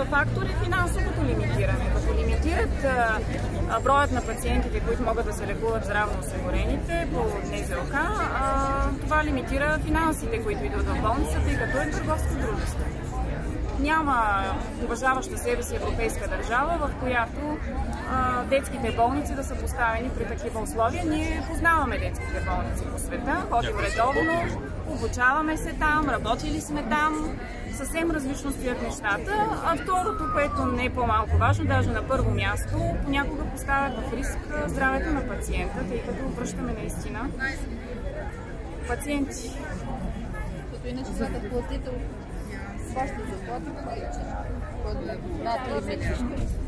фактор е финансовото лимитиране. Като лимитират броят на пациентите, които могат да се лекуват здравноосигурените по НЗОК, това лимитира финансите, които идват в болницата, и като е търговско дружество. Няма уважаваща себе си европейска държава, в която детските болници да са поставени при такива условия. Ние познаваме детските болници по света, ходим редовно, обучаваме се там, работили сме там. Съвсем различно стоят нещата. А второто, което не е по-малко важно, даже на първо място, понякога поставят в риск здравето на пациента, тъй като връщаме наистина пациенти. Като иначе като платител, вашето заплата, над лимит.